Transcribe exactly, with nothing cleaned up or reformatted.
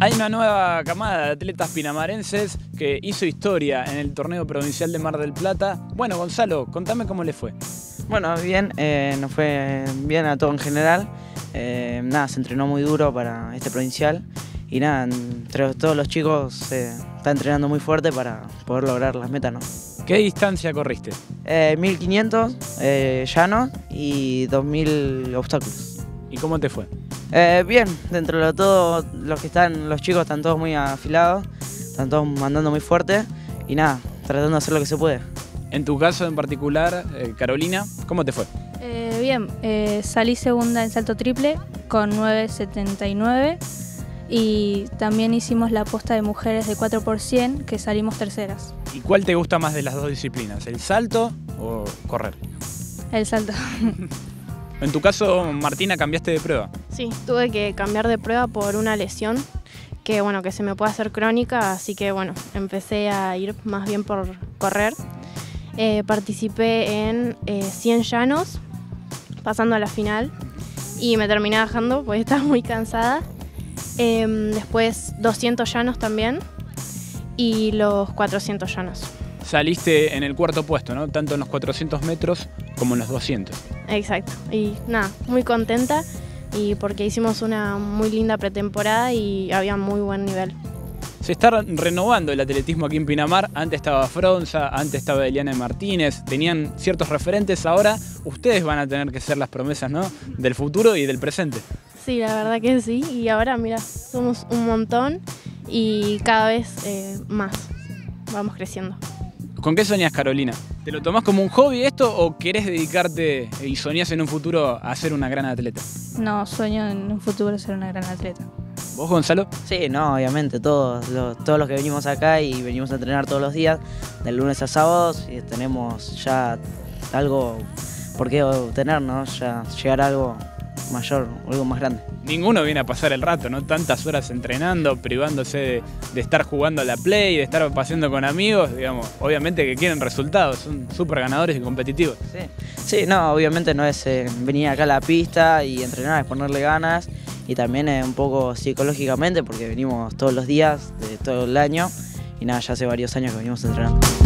Hay una nueva camada de atletas pinamarenses que hizo historia en el torneo provincial de Mar del Plata. Bueno, Gonzalo, contame cómo le fue. Bueno, bien, eh, nos fue bien a todo en general. Eh, nada, se entrenó muy duro para este provincial y nada, entre todos los chicos se está entrenando muy fuerte para poder lograr las metas, ¿no? ¿Qué distancia corriste? Eh, mil quinientos eh, llanos y dos mil obstáculos. ¿Y cómo te fue? Eh, bien, dentro de todo, los que están, los chicos están todos muy afilados, están todos mandando muy fuerte y nada, tratando de hacer lo que se puede. En tu caso en particular, eh, Carolina, ¿cómo te fue? Eh, bien, eh, salí segunda en salto triple con nueve setenta y nueve y también hicimos la posta de mujeres de cuatro por cien que salimos terceras. ¿Y cuál te gusta más de las dos disciplinas, el salto o correr? El salto. En tu caso, Martina, cambiaste de prueba. Sí, tuve que cambiar de prueba por una lesión que, bueno, que se me puede hacer crónica, así que bueno, empecé a ir más bien por correr. Eh, participé en eh, cien llanos, pasando a la final, y me terminé bajando porque estaba muy cansada. Eh, después doscientos llanos también y los cuatrocientos llanos. Saliste en el cuarto puesto, ¿no? Tanto en los cuatrocientos metros como en los doscientos. Exacto, y nada, muy contenta y porque hicimos una muy linda pretemporada y había muy buen nivel. Se está renovando el atletismo aquí en Pinamar. Antes estaba Fronza, antes estaba Eliana Martínez, tenían ciertos referentes. Ahora ustedes van a tener que ser las promesas, ¿no? Del futuro y del presente. Sí, la verdad que sí, y ahora mira, somos un montón y cada vez eh, más, vamos creciendo. ¿Con qué soñás, Carolina? ¿Te lo tomás como un hobby esto o querés dedicarte y soñás en un futuro a ser una gran atleta? No, sueño en un futuro ser una gran atleta. ¿Vos, Gonzalo? Sí, no, obviamente, todos los, todos los que venimos acá y venimos a entrenar todos los días, de lunes a sábados, y tenemos ya algo por qué obtener, ¿no? Ya llegar a algo mayor, algo más grande. Ninguno viene a pasar el rato, ¿no? Tantas horas entrenando, privándose de, de estar jugando a la play, de estar paseando con amigos, digamos. Obviamente que quieren resultados, son súper ganadores y competitivos. Sí, sí, no, obviamente no es eh, venir acá a la pista y entrenar, es ponerle ganas y también eh, un poco psicológicamente porque venimos todos los días, de todo el año y nada, ya hace varios años que venimos entrenando.